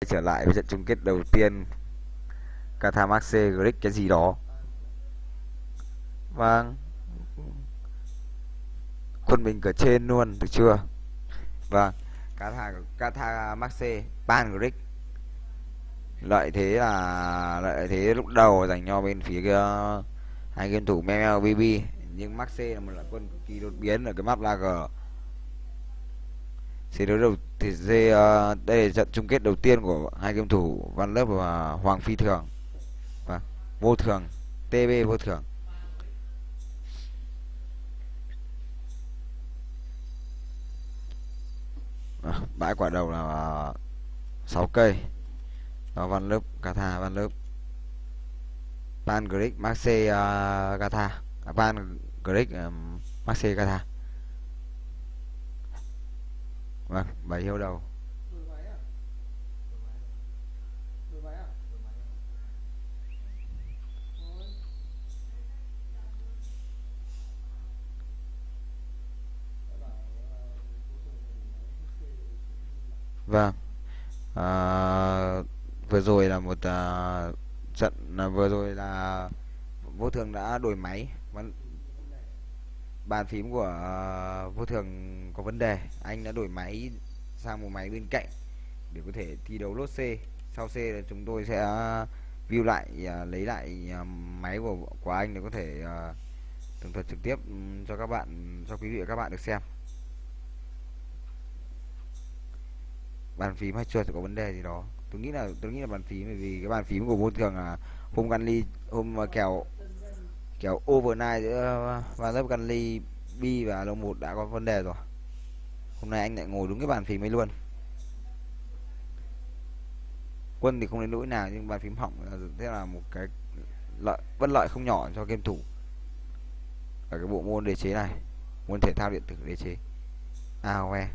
trở lại với trận chung kết đầu tiên Katamarse Grick cái gì đó. Vâng, quân mình ở trên luôn, được chưa? Vâng, Katamarse Pan Grick. Lợi thế lúc đầu dành cho bên phía kia hai game thủ Memel BB, nhưng Marse là một loại quân cực kỳ đột biến ở cái map Lager. Thế đấu đầu thì đây là trận chung kết đầu tiên của hai game thủ Văn Lớp và Hoàng Phi Thường. Vâng, vô thường, TB vô thường. Bãi quả đầu là 6 cây. Đó, Văn Lớp, Kata Văn Lớp, Pan Grick, Marse Kata, Pan Grick, Marse Kata. Vâng, 7 hiêu đầu. Vâng, à, vừa rồi là một trận vừa rồi là vô thường đã đổi máy. Bàn phím của vô thường có vấn đề, anh đã đổi máy sang một máy bên cạnh để có thể thi đấu lốt C. Sau C là chúng tôi sẽ view lại, lấy lại máy của anh để có thể tường thuật trực tiếp cho các bạn, cho quý vị và các bạn được xem. Bàn phím hay chưa có vấn đề gì đó, tôi nghĩ là bàn phím, bởi vì cái bàn phím của vô thường là hôm Gunly, hôm kèo kèo overnight giữa Van Dấp Gunly B và lông một đã có vấn đề rồi. Hôm nay anh lại ngồi đúng cái bàn phím ấy luôn. Quân thì không đến nỗi nào, nhưng bàn phím hỏng thế là một cái bất lợi không nhỏ cho game thủ ở cái bộ môn đế chế này, môn thể thao điện tử đế chế AOE.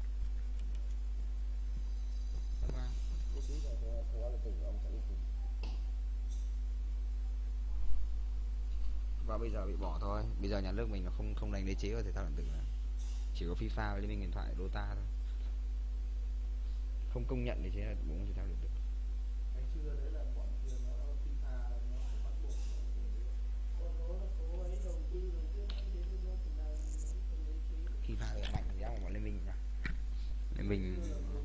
Và bây giờ bị bỏ thôi, bây giờ nhà nước mình nó không không đánh đế chế ở thể thao điện tử nữa. Chỉ có FIFA với liên minh điện thoại Dota thôi, không công nhận đế chế là bộ môn thể thao điện tử. FIFA là mạnh giá của bọn liên minh nhỉ? Liên minh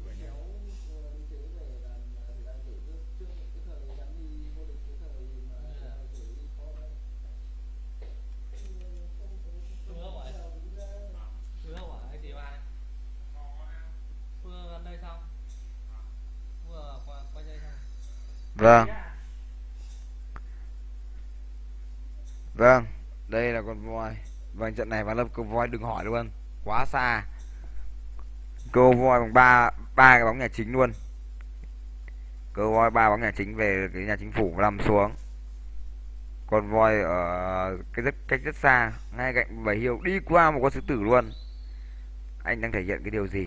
vâng. Vâng, đây là con voi. Vâng, trận này Văn Lâm câu voi đừng hỏi luôn, quá xa. Câu voi bằng ba ba cái bóng nhà chính luôn. Câu voi ba bóng nhà chính về cái nhà chính phủ và nằm xuống. Con voi ở cái cách rất xa, ngay cạnh bảy hiêu, đi qua một con sư tử luôn. Anh đang thể hiện cái điều gì?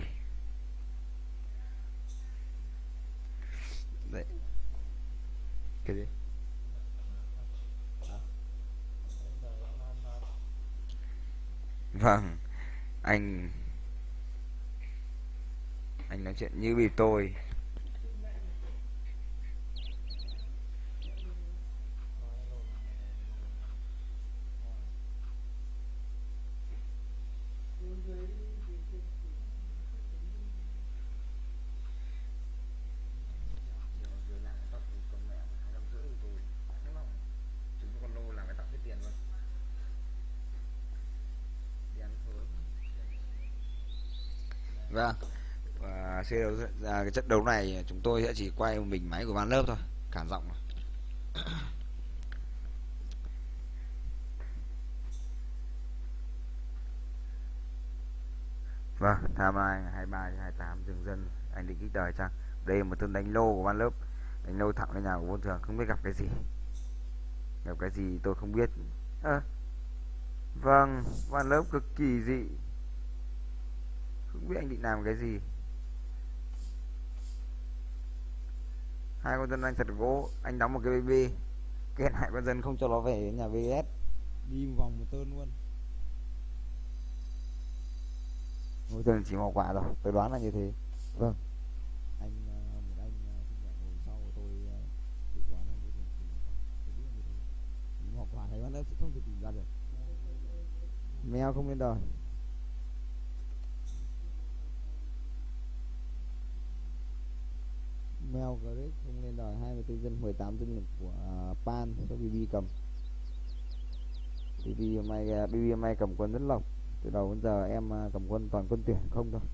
Đấy. Cái gì? Vâng, anh anh nói chuyện như bịp tôi. Vâng, và xe đấu ra cái trận đấu này chúng tôi sẽ chỉ quay một mình máy của ban lớp thôi, cản giọng. Vâng, tham lai ngày 23 đến 28 dừng dân, anh định kích đời chăng? Đây là một tên đánh lô của ban lớp, đánh lô thẳng lên nhà của Vô Thường, không biết gặp cái gì. Gặp cái gì tôi không biết. Vâng, ban lớp cực kỳ dị, không biết anh định làm cái gì. Hai con dân anh thật gỗ, anh đóng một cái BB, cái hai con dân không cho nó về đến nhà VS, đi một vòng một tơn luôn. Vô Thường chỉ màu quả rồi, tôi đoán là như thế. Vâng, anh một anh Mèo không lên đời. Mèo Grick không lên đời. 24 dân 18 dân lực của Pan cho BB cầm. BB hôm nay cầm quân rất lộc. Từ đầu đến giờ em cầm quân toàn quân tuyển không thôi.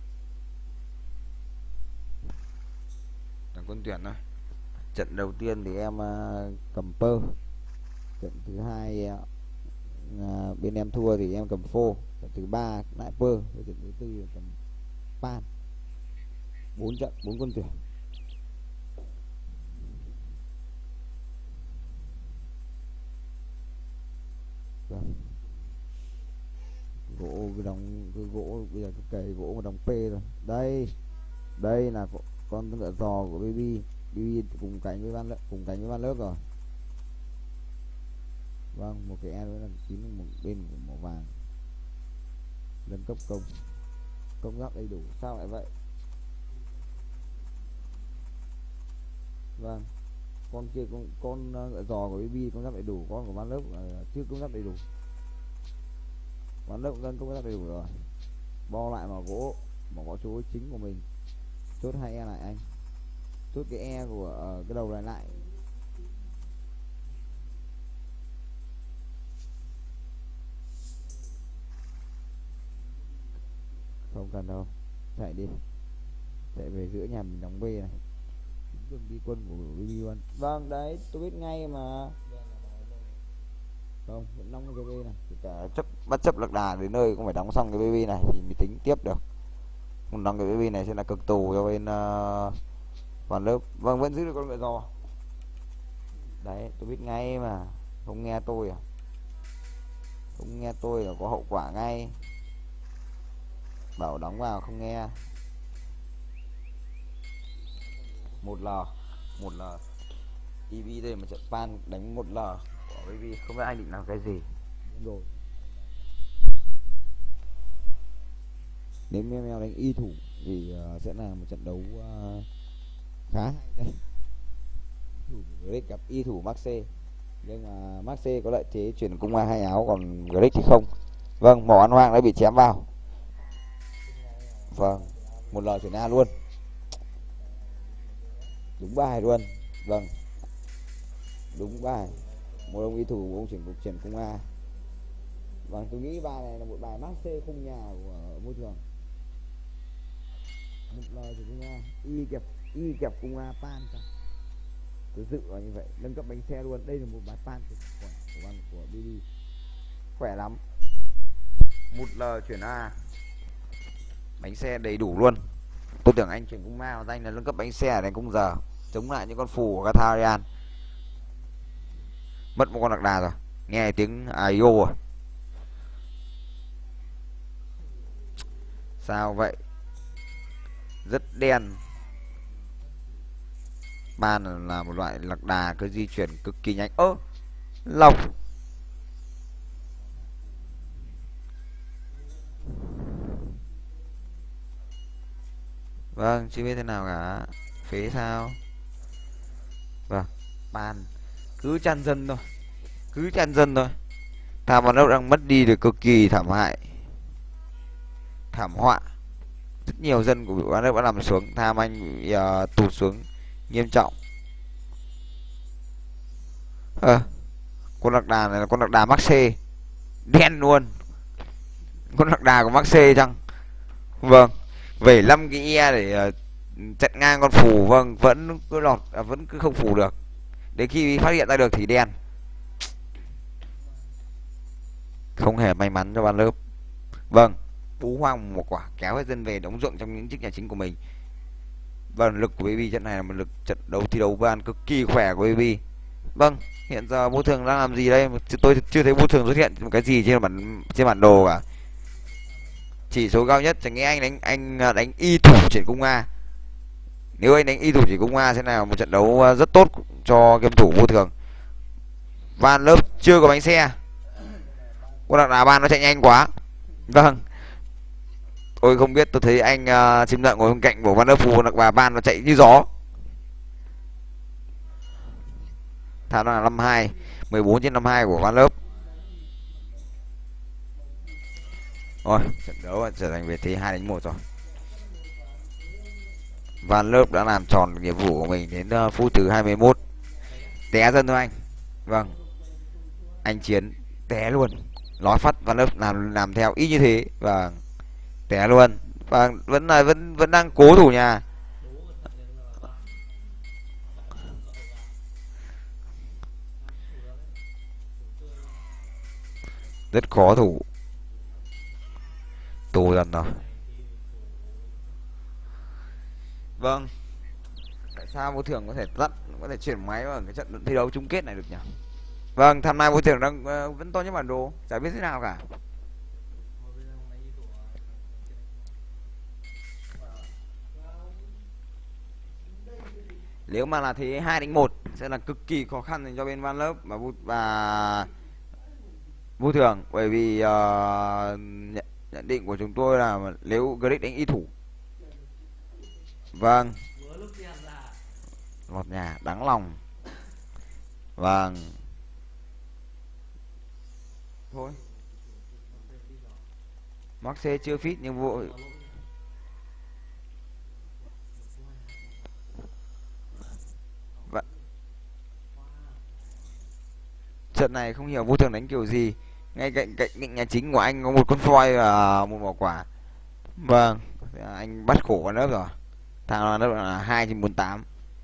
Toàn quân tuyển thôi. Trận đầu tiên thì em cầm pơ. Trận thứ hai bên em thua thì em cầm phô. Trận thứ ba lại pơ. Trận thứ tư là cầm pan. 4 trận 4 quân tuyển. Vâng. Gỗ cái đóng cái gỗ bây giờ cái cày gỗ mà đóng P rồi. Đây là con ngựa giò của BB. BB cùng cánh với ban lớp rồi. Vâng, một cái E nữa là kín một bên của màu vàng. Nâng cấp công giáp đầy đủ. Sao lại vậy? Vâng, con kia con ngựa giò của BB công giáp đầy đủ, con của ban lớp chưa công giáp đầy đủ. Ban lớp dân công giáp đầy đủ rồi. Bo lại vào gỗ chỗ chính của mình. Chốt 2 E lại anh. Chốt cái E của cái đầu này lại. Không cần đâu, chạy đi, chạy về giữa nhà mình đóng B này. Đường đi quân của BB luôn. Vâng đấy, tôi biết ngay mà. Không, vẫn đóng cái BB này. Chỉ cả bất chấp lực đà đến nơi cũng phải đóng xong cái BB này thì mới tính tiếp được. Không đóng cái BB này sẽ là cực tù cho bên toàn lớp. Vâng, vẫn giữ được con ngựa giò. Đấy, tôi biết ngay mà. Không nghe tôi à? Không nghe tôi là có hậu quả ngay. Bảo đóng vào không nghe. 1L EV đây mà trận pan đánh 1L của BB. Không biết anh định làm cái gì rồi. Nếu mèo đánh y thủ thì sẽ là một trận đấu khá hay đây. Thủ Grick gặp y thủ Maxe, nhưng mà Maxe có lợi thế chuyển cung A 2 áo, còn Grick thì không. Vâng, mỏ ăn hoang đã bị chém vào. Vâng, 1L chuyển A luôn. Đúng bài luôn. Vâng, đúng bài. Một ông y thủ, ông chuyển cung A. Vâng, tôi nghĩ bài này là một bài Maxe khung nhà của môi trường. 1L chuyển cung A, y kẹp cung A pan ra. Tôi dự là như vậy, nâng cấp bánh xe luôn. Đây là một bài pan của BB. Khỏe lắm. 1L chuyển A, bánh xe đầy đủ luôn. Tôi tưởng anh chuyển cung ma danh là nâng cấp bánh xe ở đánh cung giờ, chống lại những con phù của Katharian. Mất một con lạc đà rồi, nghe tiếng IO rồi. Sao vậy? Rất đen. Ban là một loại lạc đà cứ di chuyển cực kỳ nhanh. Lộc. Vâng, chưa biết thế nào cả. Phế sao? Vâng, ban cứ chăn dân thôi. Thảm vào đâu đang mất đi được cực kỳ thảm hại. Thảm họa. Rất nhiều dân của bán đất đã nằm xuống. Tham anh bị tụt xuống nghiêm trọng. Con lạc đà này là con lạc đà Maxe. Đen luôn. Con lạc đà của Maxe chăng? Vâng, vẩy 5 cái E để chặn ngang con phù. Vâng, vẫn cứ vẫn cứ không phù được. Đến khi phát hiện ra được thì đen. Không hề may mắn cho ban lớp. Vâng, bú hoang một quả kéo hết dân về đóng ruộng trong những chiếc nhà chính của mình. Vâng, lực của BB trận này là một lực trận đấu thi đấu ban cực kỳ khỏe của BB. Vâng, hiện giờ Vô Thường đang làm gì đây? Tôi chưa thấy Vô Thường xuất hiện một cái gì trên bản đồ cả. Chỉ số cao nhất chẳng nghe anh đánh y thủ chuyển cung A. Nếu anh đánh y thủ chuyển cung A sẽ là một trận đấu rất tốt cho game thủ Vô Thường. Van lớp chưa có bánh xe. Con lạc đà ban nó chạy nhanh quá. Vâng, tôi không biết, tôi thấy anh chim lợn ngồi bên cạnh của Van lớp phù lạc bà ban nó chạy như gió. Thảo là 52, 14/52 của Van lớp. Rồi, trận đấu trở thành về thế 2-1 rồi. Van Lớp đã làm tròn nhiệm vụ của mình đến phút thứ 21. Té dân thôi anh. Vâng, anh Chiến té luôn. Nói phát Van Lớp làm theo y như thế và té luôn. Và vẫn đang cố thủ nhà. Rất khó thủ. Tù dần rồi. Vâng, tại sao vô thường có thể chuyển máy vào cái trận thi đấu chung kết này được nhỉ? Vâng, tham lai vô thường đang vẫn to nhất bản đồ, chả biết thế nào cả. Nếu mà là thế 2-1 sẽ là cực kỳ khó khăn dành cho bên Van Lớp và vô thường, bởi vì nhận định của chúng tôi là nếu Grick đánh y thủ. Vâng, lọt nhà đáng lòng. Vâng, thôi Marseille chưa fit nhưng vụ trận này không hiểu vô thường đánh kiểu gì. Ngay cạnh nhà chính của anh có một con voi và một quả quả. Vâng, anh bắt khổ con lớp rồi. Thằng lớp là 2/48.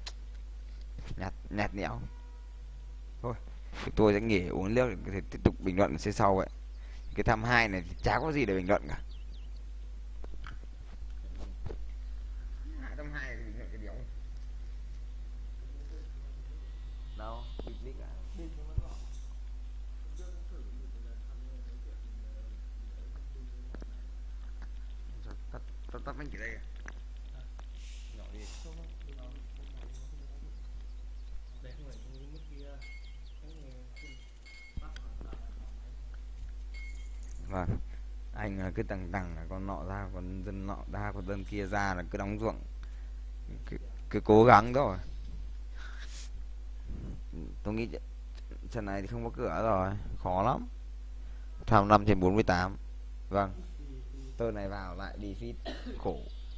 Nhạt nhẽo. Thôi, tôi sẽ nghỉ uống nước để tiếp tục bình luận sẽ sau vậy. Cái thăm hai này thì chả có gì để bình luận cả. Thăm hai thì bình luận cái điều đâu, bịch bịch à. Tắt anh chỉ đây à. Nhỏ đi. Vâng, anh cứ tằng tằng con nọ ra con dân nọ ra con dân kia ra là cứ đóng ruộng, cứ cố gắng thôi. Tôi nghĩ trận này thì không có cửa rồi, khó lắm. Tham 5/48. Vâng, tơ này vào lại đi fit khổ.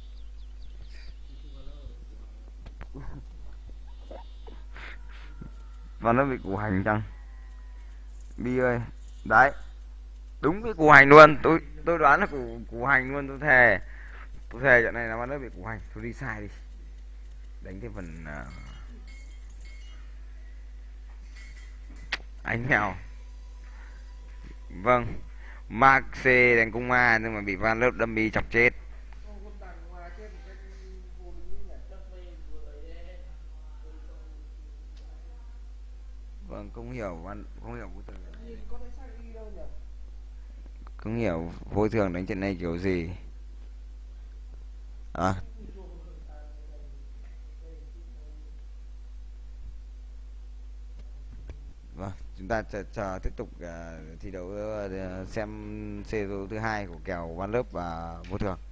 Và nó bị củ hành chăng? Bi ơi, đấy, đúng cái củ hành luôn. Tôi đoán là củ hành luôn. Tôi thề trận này là nó bị củ hành. Tôi đi sai đi, đánh cái phần anh mèo. Vâng, Mark C đánh cung A nhưng mà bị Van Lớp đâm bi chọc chết. Vâng, không hiểu vô thường không hiểu vô thường đánh trận này kiểu gì. À, vâng, chúng ta chờ tiếp tục thi đấu xem C đấu thứ hai của kèo Van Lớp và vô thường.